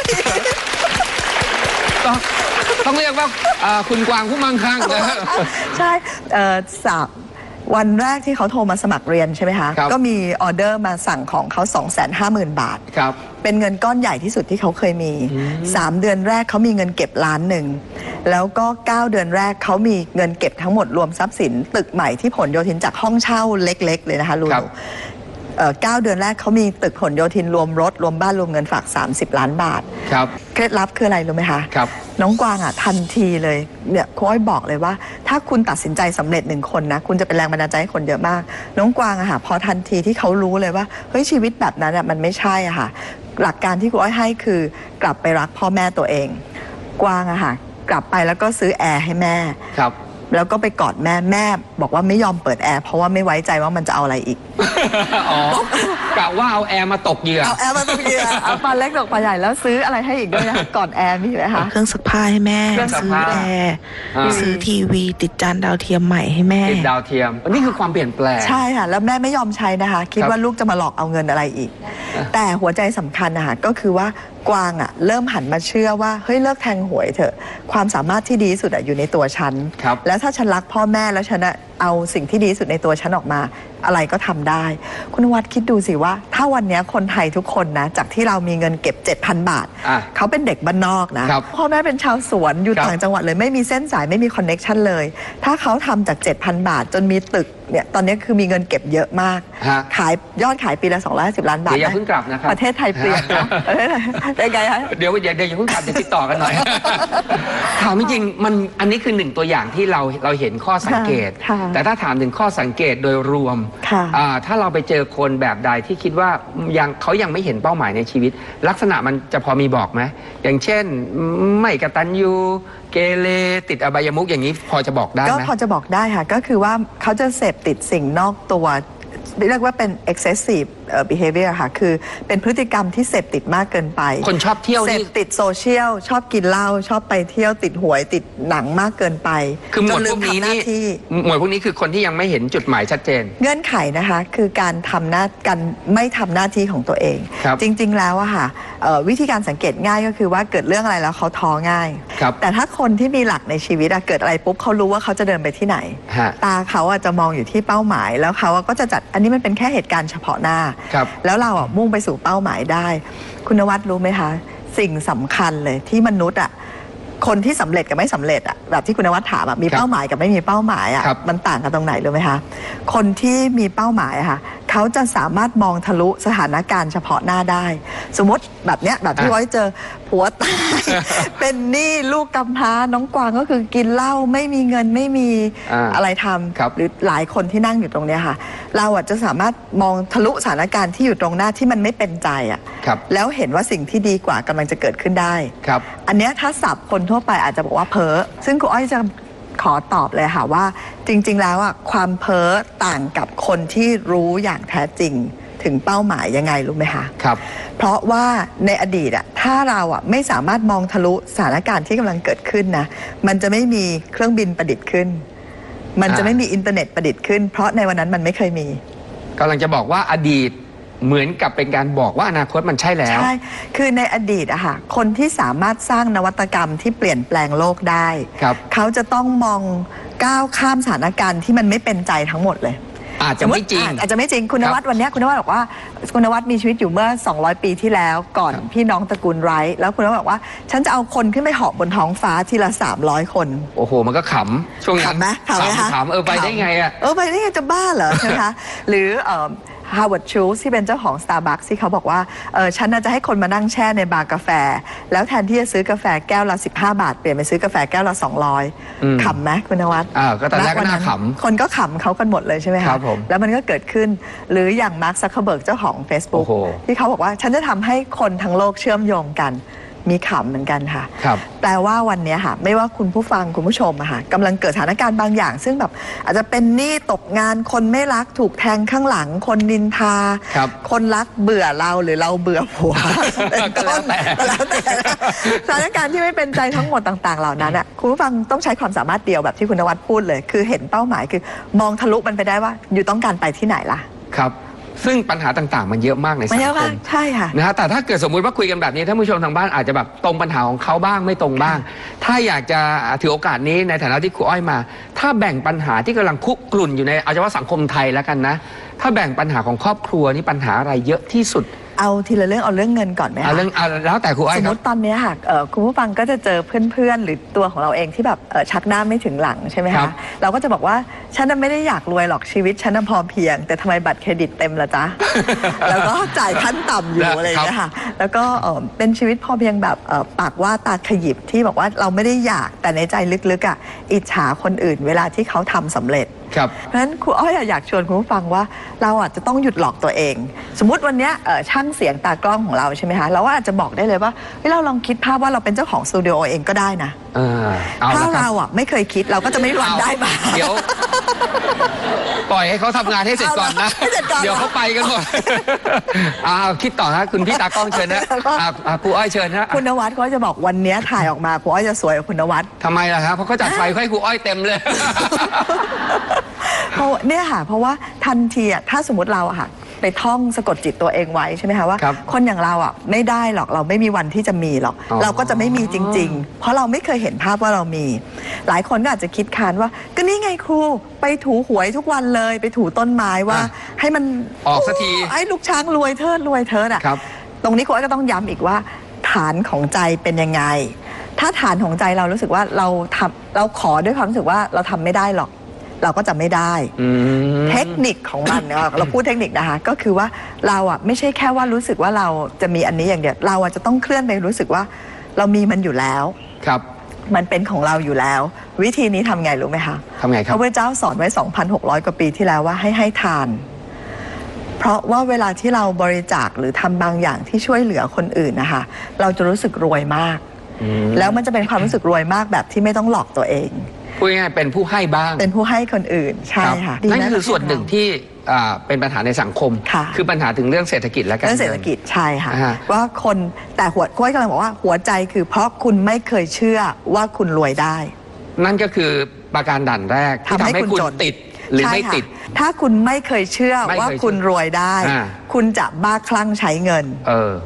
ต้องเรียกว่าคุณกวางผู้มั่งคั่งนะใช่สามวันแรกที่เขาโทรมาสมัครเรียนใช่ไหมคะก็มีออเดอร์มาสั่งของเขา สองแสนห้าหมื่น บาทเป็นเงินก้อนใหญ่ที่สุดที่เขาเคยมีสามเดือนแรกเขามีเงินเก็บล้านหนึ่งแล้วก็เก้าเดือนแรกเขามีเงินเก็บทั้งหมดรวมทรัพย์สินตึกใหม่ที่ผลโยธินจากห้องเช่าเล็กๆเลยนะคะลูกเก้าเดือนแรกเขามีตึกผลโยธินรวมรถรวมบ้านรวมเงินฝากสามสิบล้านบาทครับเคล็ดลับคืออะไรรู้ไหมคะครับน้องกวางอ่ะทันทีเลยเนี่ยครูอ้อยบอกเลยว่าถ้าคุณตัดสินใจสำเร็จหนึ่งคนนะคุณจะเป็นแรงบันดาลใจให้คนเยอะมากน้องกวางอะค่ะพอทันทีที่เขารู้เลยว่าเฮ้ยชีวิตแบบนั้นอะมันไม่ใช่อะค่ะหลักการที่ครูอ้อยให้คือกลับไปรักพ่อแม่ตัวเองกวางอะค่ะกลับไปแล้วก็ซื้อแอร์ให้แม่ครับแล้วก็ไปกอดแม่แม่บอกว่าไม่ยอมเปิดแอร์เพราะว่าไม่ไว้ใจว่ามันจะเอาอะไรอีกอ๋อกะว่าเอาแอร์มาตกเหยื่อเอาแอร์มาตกเหยื่อเอาปลาเล็กตกปลาใหญ่แล้วซื้ออะไรให้อีกด้วยนะก่อนแอร์มีไหมคะเครื่องซักผ้าให้แม่ซื้อแอร์ซื้อทีวีติดจานดาวเทียมใหม่ให้แม่ติดดาวเทียมนี่คือความเปลี่ยนแปลงใช่ค่ะแล้วแม่ไม่ยอมใช้นะคะคิดว่าลูกจะมาหลอกเอาเงินอะไรอีกแต่หัวใจสำคัญนะคะก็คือว่ากวางอ่ะเริ่มหันมาเชื่อว่าเฮ้ยเลิกแทงหวยเถอะความสามารถที่ดีที่สุดอยู่ในตัวฉันแล้วถ้าฉันรักพ่อแม่แล้วฉันเอาสิ่งที่ดีที่สุดในตัวฉันออกมาอะไรก็ทำได้คุณวัดคิดดูสิว่าถ้าวันนี้คนไทยทุกคนนะจากที่เรามีเงินเก็บ เจ็ดพัน บาทเขาเป็นเด็กบ้านนอกนะพ่อแม่เป็นชาวสวนอยู่ต่างจังหวัดเลยไม่มีเส้นสายไม่มีคอนเน็กชันเลยถ้าเขาทำจาก เจ็ดพัน บาทจนมีตึกเนี่ยตอนนี้คือมีเงินเก็บเยอะมากขายยอดขายปีละสองร้อยห้าสิบล้านบาทเดี๋ยวอย่าเพิ่งกลับนะครับประเทศไทยเปลี่ยนนะเป็นไงคะเดี๋ยวเดี๋ยวอย่าเพิ่งกลับเดี๋ยวติดต่อกันหน่อยถามจริงๆมันอันนี้คือหนึ่งตัวอย่างที่เราเราเห็นข้อสังเกตแต่ถ้าถามถึงข้อสังเกตโดยรวมถ้าเราไปเจอคนแบบใดที่คิดว่ายังเขายังไม่เห็นเป้าหมายในชีวิตลักษณะมันจะพอมีบอกไหมอย่างเช่นไม่กตัญญูเกเรติดอบายมุขอย่างนี้พอจะบอกได้ไหมก็พอจะบอกได้ค่ะก็คือว่าเขาจะเสพติดสิ่งนอกตัวเรียกว่าเป็น excessive behavior ค่ะคือเป็นพฤติกรรมที่เสพติดมากเกินไปคนชอบเที่ยวเสพติดโซเชียลชอบกินเหล้าชอบไปเที่ยวติดหวยติดหนังมากเกินไปคือหมวดพวกนี้นี่หมวดพวกนี้คือคนที่ยังไม่เห็นจุดหมายชัดเจนเงื่อนไขนะคะคือการทำหน้าการไม่ทำหน้าที่ของตัวเองจริงๆแล้วอะค่ะวิธีการสังเกตง่ายก็คือว่าเกิดเรื่องอะไรแล้วเขาท้อง่ายแต่ถ้าคนที่มีหลักในชีวิตเกิดอะไรปุ๊บเขารู้ว่าเขาจะเดินไปที่ไหนตาเขาจะมองอยู่ที่เป้าหมายแล้วเขาก็จะจัดอันนี้มันเป็นแค่เหตุการณ์เฉพาะหน้าแล้วเราอ่ะมุ่งไปสู่เป้าหมายได้คุณนวัดรู้ไหมคะสิ่งสำคัญเลยที่มนุษย์อ่ะคนที่สำเร็จกับไม่สำเร็จอ่ะแบบที่คุณนวัดถามมีเป้าหมายกับไม่มีเป้าหมายอ่ะมันต่างกันตรงไหนรู้ไหมคะคนที่มีเป้าหมายอะค่ะเขาจะสามารถมองทะลุสถานการณ์เฉพาะหน้าได้ สมมติแบบเนี้ยแบบที่อ่ะไว้เจอผัวตาย เป็นหนี้ลูกกำพร้าน้องกวางก็คือกินเหล้าไม่มีเงินไม่มีอ่าอะไรทครับำหรือหลายคนที่นั่งอยู่ตรงเนี้ยค่ะ เราอ่ะจะสามารถมองทะลุสถานการณ์ที่อยู่ตรงหน้าที่มันไม่เป็นใจอ่ะครับแล้วเห็นว่าสิ่งที่ดีกว่ากำลังจะเกิดขึ้นได้ครับอันเนี้ยถ้าสับคนทั่วไปอาจจะบอกว่าเพ้อซึ่งครูอ้อยจะขอตอบเลยค่ะว่าจริง ๆ แล้วอ่ะความเพ้อต่างกับคนที่รู้อย่างแท้จริงถึงเป้าหมายยังไงรู้ไหมคะครับเพราะว่าในอดีตอ่ะถ้าเราอ่ะไม่สามารถมองทะลุสถานการณ์ที่กำลังเกิดขึ้นนะมันจะไม่มีเครื่องบินประดิษฐ์ขึ้น มันจะอ่าไม่มีอินเทอร์เน็ตประดิษฐ์ขึ้น เพราะในวันนั้นมันไม่เคยมีกำลังจะบอกว่าอดีตเหมือนกับเป็นการบอกว่าอนาคตมันใช่แล้วใช่ คือในอดีตอะค่ะคนที่สามารถสร้างนวัตกรรมที่เปลี่ยนแปลงโลกได้ครับเขาจะต้องมองก้าวข้ามสถานการณ์ที่มันไม่เป็นใจทั้งหมดเลยอาจจะไม่จริงสติอาจจะไม่จริงคุณนวัดครับวันเนี้ยคุณนวัดบอกว่าคุณนวัดมีชีวิตอยู่เมื่อ สองร้อย ปีที่แล้วก่อนครับพี่น้องตระกูลไรท์แล้วคุณนวัดบอกว่าฉันจะเอาคนขึ้นไปเหาะบนท้องฟ้าทีละสามร้อยคนโอ้โห มันก็ขำช่วงนั้นขำไหมขำไหมคะขำเออไปได้ไงอ่ะเออไปได้ไงจะบ้าเหรอ ใช่ไหมคะ หรือฮาวเวิร์ดชูสที่เป็นเจ้าของ Starbucks ที่เขาบอกว่าเออฉันน่าจะให้คนมานั่งแช่ในบาร์กาแฟ แล้วแทนที่จะซื้อกาแฟแก้วละสิบห้าบาทเปลี่ยนไปซื้อกาแฟแก้วละสองร้อยอืมขำไหมคุณนวัดอ่าก็ตอนแรกก็น่าขำคนก็ขำเขากันหมดเลยใช่ไหมคะครับผมแล้วมันก็เกิดขึ้นหรืออย่างมาร์คซักเคอร์เบิร์กเจ้าของ Facebook โอ้โหที่เขาบอกว่าฉันจะทำให้คนทั้งโลกเชื่อมโยงกันมีขำเหมือนกันค่ะครับแปลว่าวันนี้ค่ะไม่ว่าคุณผู้ฟังคุณผู้ชมอะค่ะกำลังเกิดสถานการณ์บางอย่าง ซึ่งแบบอาจจะเป็นหนี้ตกงานคนไม่รักถูกแทงข้างหลัง คนนินทาครับคนรักเบื่อเราหรือเราเบื่อผัว เป็นก็แล้ต้วน แต่ก็แล้วแต่นะสถานการณ์ที่ไม่เป็นใจทั้งหมดต่าง ๆ เหล่านั้นอะคุณผู้ฟังต้องใช้ความสามารถเดียวแบบที่คุณนวัดพูดเลย คือเห็นเป้าหมายคือมองทะลุมันไปได้ว่าอยู่ต้องการไปที่ไหนล่ะครับ ซึ่งปัญหาต่างๆ มันเยอะมากในสัไม่งใช่คว่าม ใช่ค่ะนะฮะแต่ถ้าเกิดสมมุติว่าคุยกันแบบนี้ท่านผู้ชมทางบ้านอาจจะแบบตรงปัญหาของเขาบ้างไม่ตรงบ้าง ถ้าอยากจะถือโอกาสนี้ในฐานะที่ครูอ้อยมา ถ้าแบ่งปัญหาที่กำลังคุกกลุ่นอยู่ในเอาเฉพาะสังคมไทยแล้วกันนะ ถ้าแบ่งปัญหาของครอบครัวนี่ปัญหาอะไรเยอะที่สุดเอาทีละเรื่องเอาเรื่องเงินก่อนไหมเอาคะเรื่องเอาแล้วแต่ครูอ้อยสมคมรับติตอนเนี้ยค่ะเอ่อคุณผู้ฟังก็จะเจอเพื่อนๆ หรือตัวของเราเองที่แบบเอ่อชักหน้าไม่ถึงหลังใช่ไหมครัคะบเราก็จะบอกว่าฉันน่ะไม่ได้อยากรวยหรอกชีวิตฉันน่ะพอเพียง แต่ทำไมบัตรเครดิตเต็มละ จ๊ะ แล้วก็จ่ายขั้นต่ำอยู่อะไรอย่างเงี้ยค่ะแล้วก็เอ่อเป็นชีวิตพอเพียงแบบเอ่อปากว่าตาขยิบที่บอกว่าเราไม่ได้อยากแต่ในใจลึกๆอ่ะอิจฉาคนอื่นเวลาที่เขาทำสำเร็จครับเพราะฉะนั้นครูอ้อยอยากชวนคุณผู้ฟังว่าเราอาจจะต้องหยุดหลอกตัวเอง สมมุติวันเนี้ยเอ่อช่างเสียงตากล้องของเราใช่ไหมคะเราก็อาจจะบอกได้เลยว่าเฮ้ยเราลองคิดภาพว่าเราเป็นเจ้าของสตูดิโอเองก็ได้นะเออเอาถ้าละครัเราบอ่ะไม่เคยคิดเราก็จะไม่มีวันได้มาเดี๋ยว ปล่อยให้เขาทำงานให้เสร็จก่อนนะเอาละให้เสร็จก่อนเดี๋ยวเขาไปกันหมด อ้าวคิดต่อฮะคุณพี่ตากล้องเชิญนะอ่าอ่าครูอ้อยเชิญนะคุณนวัดเขาจะบอกวันเนี้ยถ่ายออกมาครูอ้อยจะสวยกว่าคุณนวัดทำไมล่ะครับเพราะเขาจัดไฟให้ครูอ้อยเต็มเลยเพราะเนี่ยค่ะเพราะว่าทันทีอ่ะถ้าสมมติเราอะค่ะไปท่องสะกดจิตตัวเองไว้ใช่ไหมคะว่าครับคนอย่างเราอ่ะไม่ได้หรอกเราไม่มีวันที่จะมีหรอกอ๋อเราก็จะไม่มีจริง ๆ เพราะเราไม่เคยเห็นภาพว่าเรามี หลายคนก็อาจจะคิดค้านว่าก็นี่ไงครูไปถูหวยทุกวันเลยไปถูต้นไม้ว่าอ่ะให้มันออกสักทีไอ้ลูกช้างรวยเทิดรวยเทิดอ่ะครับตรงนี้ครูอ้อยก็ต้องย้ำอีกว่า ฐานของใจเป็นยังไง ถ้าฐานของใจเรารู้สึกว่าเราทำเราขอด้วยความรู้สึกว่าเราทำไม่ได้หรอก เราก็จะไม่ได้อืมเทคนิคของมันเนี่ย เราพูดเทคนิคนะคะก็คือว่าเราอ่ะไม่ใช่แค่ว่ารู้สึกว่าเราจะมีอันนี้อย่างเดียวเราอ่ะจะต้องเคลื่อนไปรู้สึกว่าเรามีมันอยู่แล้วครับมันเป็นของเราอยู่แล้ว วิธีนี้ทำไงรู้ไหมคะทำไงคพรับระพุทธเจ้าสอนไว้ สองพันหกร้อย กว่าปีที่แล้วว่าให้ให้ทาน เพราะว่าเวลาที่เราบริจาคหรือทำบางอย่างที่ช่วยเหลือคนอื่นนะคะเราจะรู้สึกรวยมากอืมแล้วมันจะเป็นความรู้สึกรวยมากแบบที่ไม่ต้องหลอกตัวเองพูดง่ายๆเป็นผู้ให้บ้างเป็นผู้ให้คนอื่นใช่รับค่ะนั่นคือส่วนหนึ่งที่อ่าเป็นปัญหาในสังคมค่ะคือปัญหาถึงเรื่องเศรษฐกิจและการเรื่องเศรษฐกิจใช่ค่ะอ่าฮะว่าคนแต่หัวก้อยกำลังบอกว่าหัวใจคือเพราะคุณไม่เคยเชื่อว่าคุณรวยได้นั่นก็คือประการด่านแรกที่ทำให้คุณติดหรือใช่ไม่ค่ะติดถ้าคุณไม่เคยเชื่อไม่เคยว่าคุณรวยได้อ่าคุณจะบ้าคลั่งใช้เงินเออ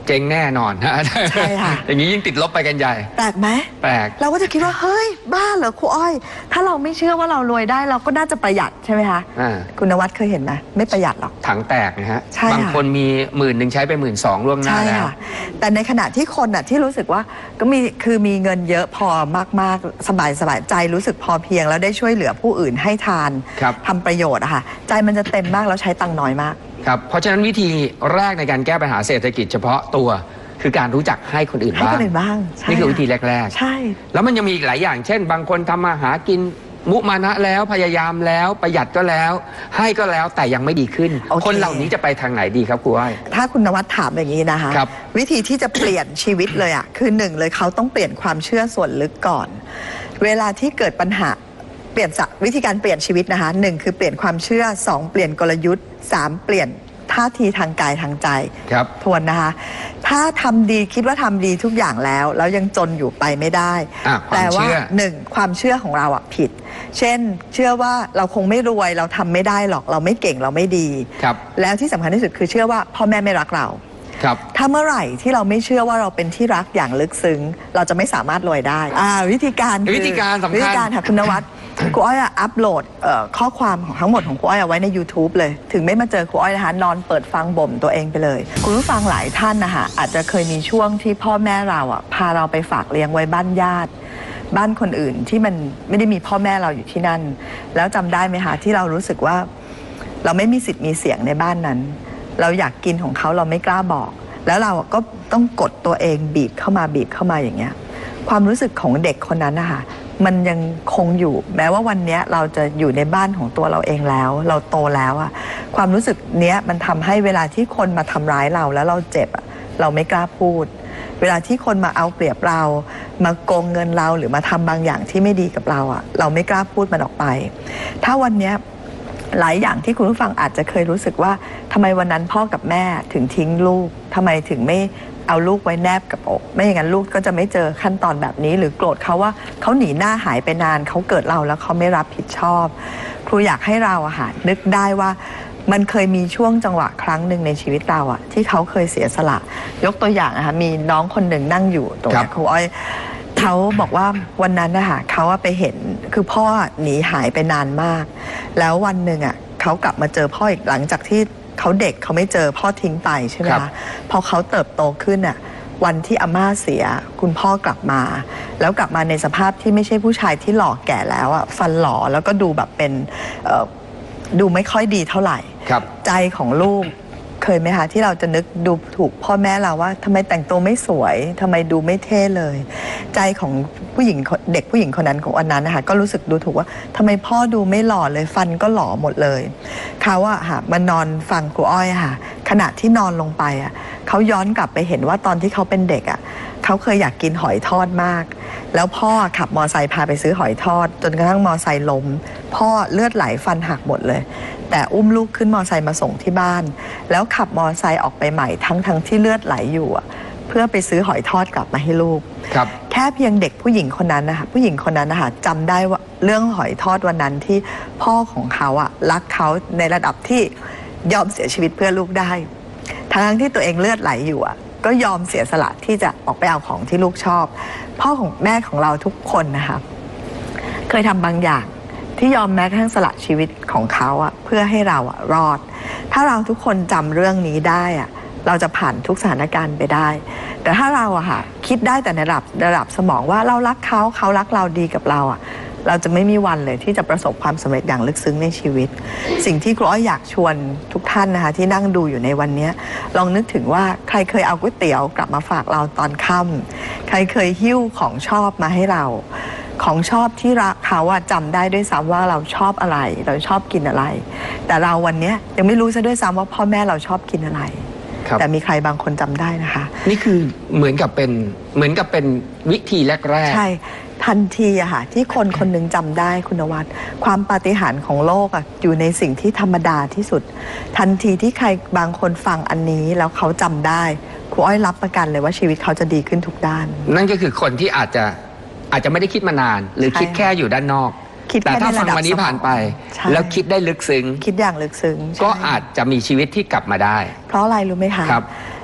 เจ๊งแน่นอนฮะใช่ค่ะอย่างนี้ยิ่งติดลบไปกันใหญ่แปลกไหมแปลกเราก็จะคิดว่าเฮ้ยบ้าเหรอครูอ้อย ถ้าเราไม่เชื่อว่าเรารวยได้เราก็น่าจะประหยัดใช่ไหมคะอ่าคุณนวัดเคยเห็นไหมไม่ประหยัดหรอกถังแตกนะฮะใช่ค่ะบางคนมีหมื่นหนึ่งใช้ไปหมื่นสองล่วงหน้าใช่แล้วค่ะแต่ในขณะที่คนอ่ะที่รู้สึกว่าก็มีคือมีเงินเยอะพอมากๆสบายสบายใจรู้สึกพอเพียงแล้วได้ช่วยเหลือผู้อื่นให้ทานครับทำประโยชน์อะค่ะใจมันจะเต็มมากแล้วใช้ตังค์น้อยมากครับเพราะฉะนั้นวิธีแรกในการแก้ปัญหาเศรษฐกิจเฉพาะตัวคือการรู้จักให้คนอื่นให้บ้าคงนอื่นบ้างใช่นี่คือวิธีแรกใช่ๆ แล้วมันยังมีอีกหลายอย่างเช่น บางคนทำมาหากินมุมานะแล้วพยายามแล้วประหยัดก็แล้ว ให้ก็แล้วแต่ยังไม่ดีขึ้นโอเคคนเหล่านี้จะไปทางไหนดีครับครูอ้อยถ้าคุณนวัดถามอย่างนี้นะคะครับวิธีที่จะเปลี่ยนชีวิตเลยอ่ะคือหนึ่งเลยเขาต้องเปลี่ยนความเชื่อส่วนลึกก่อน เวลาที่เกิดปัญหาเปลี่ยนสะวิธีการเปลี่ยนชีวิตนะคะหนึ่งคือเปลี่ยนความเชื่อสองเปลี่ยนกลยุทธ์สามเปลี่ยนท่าทีทางกายทางใจครับทวนนะคะ ถ้าทำดีคิดว่าทำดีทุกอย่างแล้ว แล้วยังจนอยู่ไปไม่ได้อ่ะความแต่ว่าเชื่อหนึ่งความเชื่อของเราอ่ะผิด เช่น เชื่อว่าเราคงไม่รวยเราทำไม่ได้หรอกเราไม่เก่งเราไม่ดีครับแล้วที่สำคัญที่สุดคือเชื่อว่าพ่อแม่ไม่รักเราครับถ้าเมื่อไหร่ที่เราไม่เชื่อว่าเราเป็นที่รักอย่างลึกซึ้งเราจะไม่สามารถรวยได้อ่าวิธีการคือวิธีการสำคัญวิธีการค่ะคุณนวัด ครูอ้อยอะอัปโหลดเอ่อข้อความของทั้งหมดของครูอ้อยเอาไว้ใน YouTube เลย ถึงไม่มาเจอครูอ้อยนะคะนอนเปิดฟังบ่มตัวเองไปเลยคุณผู้ฟังหลายท่านนะคะอาจจะเคยมีช่วงที่พ่อแม่เราอ่ะพาเราไปฝากเลี้ยงไว้บ้านญาติ บ้านคนอื่นที่มันไม่ได้มีพ่อแม่เราอยู่ที่นั่น แล้วจำได้ไหมคะที่เรารู้สึกว่าเราไม่มีสิทธิ์มีเสียงในบ้านนั้น เราอยากกินของเขาเราไม่กล้าบอก แล้วเราก็ต้องกดตัวเองบีบเข้ามาบีบเข้ามาอย่างเงี้ยความรู้สึกของเด็กคนนั้นนะคะมันยังคงอยู่แม้ว่าวันนี้เราจะอยู่ในบ้านของตัวเราเองแล้ว เราโตแล้วอะความรู้สึกเนี้ยมันทำให้เวลาที่คนมาทำร้ายเราแล้วเราเจ็บอะเราไม่กล้าพูด เวลาที่คนมาเอาเปรียบเรามาโกงเงินเราหรือมาทำบางอย่างที่ไม่ดีกับเราอะเราไม่กล้าพูดมันออกไป ถ้าวันเนี้ยหลายอย่างที่คุณผู้ฟังอาจจะเคยรู้สึกว่าทำไมวันนั้นพ่อกับแม่ถึงทิ้งลูกทำไมถึงไม่เอาลูกไว้แนบกับอกไม่อย่างนั้นลูกก็จะไม่เจอขั้นตอนแบบนี้หรือโกรธเขาว่าเขาหนีหน้าหายไปนานเขาเกิดเราแล้วเขาไม่รับผิดชอบครูอยากให้เราอะค่ะนึกได้ว่ามันเคยมีช่วงจังหวะครั้งหนึ่งในชีวิตเราอะที่เขาเคยเสียสละยกตัวอย่างนะคะมีน้องคนหนึ่งนั่งอยู่ตรงนี้ครูอ้อยเขาบอกว่าวันนั้นนะคะเขาไปเห็นคือพ่อหนีหายไปนานมากแล้ววันหนึ่งอะเขากลับมาเจอพ่ออีกหลังจากที่เขาเด็กเขาไม่เจอพ่อทิ้งไปใช่ไหมคะพอเขาเติบโตขึ้นอ่ะวันที่อาม่าเสียคุณพ่อกลับมาแล้วกลับมาในสภาพที่ไม่ใช่ผู้ชายที่หล่อแก่แล้วอ่ะฟันหล่อแล้วก็ดูแบบเป็นดูไม่ค่อยดีเท่าไหร่ใจของลูกเคยไหมคะที่เราจะนึกดูถูกพ่อแม่เราว่าทำไมแต่งตัวไม่สวยทำไมดูไม่เท่เลยใจของผู้หญิงเด็กผู้หญิงคนนั้นของวันนั้นนะคะก็รู้สึกดูถูกว่าทำไมพ่อดูไม่หล่อเลยฟันก็หล่อหมดเลยเขาอะค่ะมานอนฟังครูอ้อยค่ะขณะที่นอนลงไปอะเขาย้อนกลับไปเห็นว่าตอนที่เขาเป็นเด็กอะเขาเคยอยากกินหอยทอดมากแล้วพ่อขับมอไซค์พาไปซื้อหอยทอดจนกระทั่งมอไซค์ล้มพ่อเลือดไหลฟันหักหมดเลยแต่อุ้มลูกขึ้นมอไซค์มาส่งที่บ้านแล้วขับมอไซค์ออกไปใหม่ทั้งทั้งที่เลือดไหลอยู่อะเพื่อไปซื้อหอยทอดกลับมาให้ลูกแค่เพียงเด็กผู้หญิงคนนั้นนะคะผู้หญิงคนนั้นนะคะจำได้ว่าเรื่องหอยทอดวันนั้นที่พ่อของเขาอะรักเขาในระดับที่ยอมเสียชีวิตเพื่อลูกได้ทั้งที่ตัวเองเลือดไหลอยู่อะก็ยอมเสียสละที่จะออกไปเอาของที่ลูกชอบพ่อของแม่ของเราทุกคนนะคะเคยทำบางอย่างที่ยอมแม้กระทั่งสละชีวิตของเขาอะเพื่อให้เราอะรอดถ้าเราทุกคนจำเรื่องนี้ได้อะเราจะผ่านทุกสถานการณ์ไปได้แต่ถ้าเราอะค่ะคิดได้แต่ในระดับระดับสมองว่าเรารักเขาเขารักเราดีกับเราอะเราจะไม่มีวันเลยที่จะประสบความสำเร็จอย่างลึกซึ้งในชีวิตสิ่งที่ครูอ้อยอยากชวนทุกท่านนะคะที่นั่งดูอยู่ในวันนี้ลองนึกถึงว่าใครเคยเอาก๋วยเตี๋ยวกลับมาฝากเราตอนค่ำใครเคยหิ้วของชอบมาให้เราของชอบที่รักเขาอะจำได้ด้วยซ้ำว่าเราชอบอะไรเราชอบกินอะไรแต่เราวันนี้ยังไม่รู้ซะด้วยซ้ำว่าพ่อแม่เราชอบกินอะไรแต่มีใครบางคนจำได้นะคะนี่คือเหมือนกับเป็นเหมือนกับเป็นวิธีแรกๆใช่ทันทีอะค่ะที่คนคนหนึ่งจำได้คุณนวัดความปาฏิหาริย์ของโลกอะอยู่ในสิ่งที่ธรรมดาที่สุดทันทีที่ใครบางคนฟังอันนี้แล้วเขาจำได้ครูอ้อยรับประกันเลยว่าชีวิตเขาจะดีขึ้นทุกด้านนั่นก็คือคนที่อาจจะอาจจะไม่ได้คิดมานานหรือคิดแค่อยู่ด้านนอกแต่ถ้าฟังวันนี้ผ่านไปแล้วคิดได้ลึกซึ้งคิดอย่างลึกซึ้งก็อาจจะมีชีวิตที่กลับมาได้เพราะอะไรรู้ไหมคะ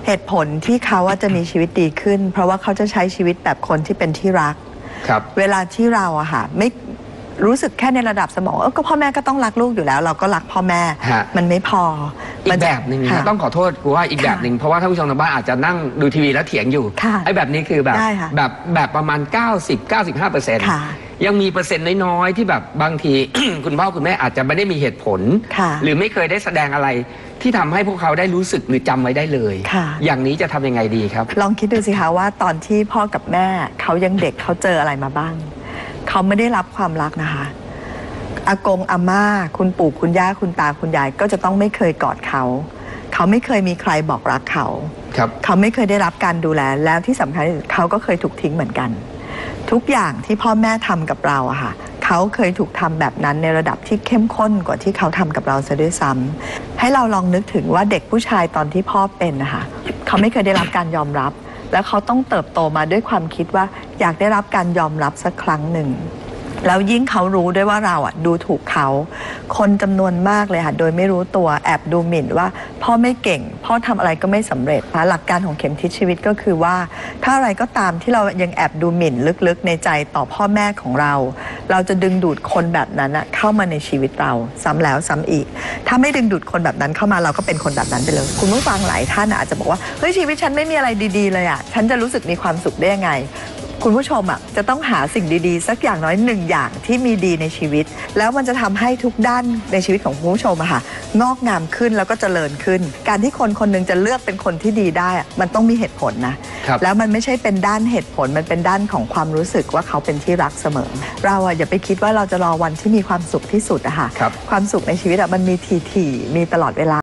เหตุผลที่เขาว่าจะมีชีวิตดีขึ้น เพราะว่าเขาจะใช้ชีวิตแบบคนที่เป็นที่รักครับเวลาที่เราอะค่ะไม่รู้สึกแค่ในระดับสมองเออก็พ่อแม่ก็ต้องรักลูกอยู่แล้ว เราก็รักพ่อแม่ฮะมันไม่พออีมันกแบบหนึ่งค่ะนะต้องขอโทษครูอ้อยอีกแบบหนึ่งเพราะว่าท่านผู้ชมทางบ้านอาจจะนั่งดูทีวีแล้วเถียงอยู่ค่ะไอ้แบบนี้คือแบบได้ค่ะแบบแบบประมาณ เก้าสิบ เก้าสิบห้าเปอร์เซ็นต์ค่ะยังมีเปอร์เซ็นต์น้อยๆที่แบบบางที คุณพ่อคุณแม่อาจจะไม่ได้มีเหตุผลค่ะหรือไม่เคยได้แสดงอะไรที่ทำให้พวกเขาได้รู้สึกหรือจำไว้ได้เลยค่ะอย่างนี้จะทำยังไงดีครับลองคิดดูสิคะว่าตอนที่พ่อกับแม่เขายังเด็กเขาเจออะไรมาบ้าง เขาไม่ได้รับความรักนะคะอากงอาม่าคุณปู่คุณย่าคุณตาคุณยายก็จะต้องไม่เคยกอดเขา เขาไม่เคยมีใครบอกรักเขาครับเขาไม่เคยได้รับการดูแลแล้วที่สำคัญที่สุดเขาก็เคยถูกทิ้งเหมือนกัน ทุกอย่างที่พ่อแม่ทำกับเราอะค่ะเขาเคยถูกทำแบบนั้นในระดับที่เข้มข้นกว่าที่เขาทำกับเราซะด้วยซ้ำให้เราลองนึกถึงว่าเด็กผู้ชายตอนที่พ่อเป็นนะคะเขาไม่เคยได้รับการยอมรับ แล้วเขาต้องเติบโตมาด้วยความคิดว่าอยากได้รับการยอมรับสักครั้งหนึ่ง แล้วยิ่งเขารู้ด้วยว่าเราอ่ะดูถูกเขาคนจำนวนมากเลยค่ะโดยไม่รู้ตัวแอบดูหมิ่นว่าพ่อไม่เก่งพ่อทำอะไรก็ไม่สำเร็จหลักการของเข็มทิศชีวิตก็คือว่า ถ้าอะไรก็ตามที่เรายังแอบดูหมิ่นลึกๆในใจต่อพ่อแม่ของเรา เราจะดึงดูดคนแบบนั้นอะเข้ามาในชีวิตเราซ้ำแล้วซ้ำอีก ถ้าไม่ดึงดูดคนแบบนั้นเข้ามาเราก็เป็นคนแบบนั้นไปเลยคุณผู้ฟังหลายท่านอาจจะบอกว่าเฮ้ยชีวิตฉันไม่มีอะไรดีๆเลยอะฉันจะรู้สึกมีความสุขได้ยังไงคุณผู้ชมอ่ะจะต้องหาสิ่งดีๆสักอย่างน้อยหนึ่งอย่างที่มีดีในชีวิตแล้วมันจะทำให้ทุกด้านในชีวิตของคุณผู้ชมอะค่ะงอกงามขึ้นแล้วก็เจริญขึ้นการที่คนคนหนึงจะเลือกเป็นคนที่ดีได้อะมันต้องมีเหตุผลนะครับ แล้วมันไม่ใช่เป็นด้านเหตุผลมันเป็นด้านของความรู้สึกว่าเขาเป็นที่รักเสมอเราอะอย่าไปคิดว่าเราจะรอวันที่มีความสุขที่สุดอะค่ะครับความสุขในชีวิตอะมันมีทีๆมีตลอดเวลา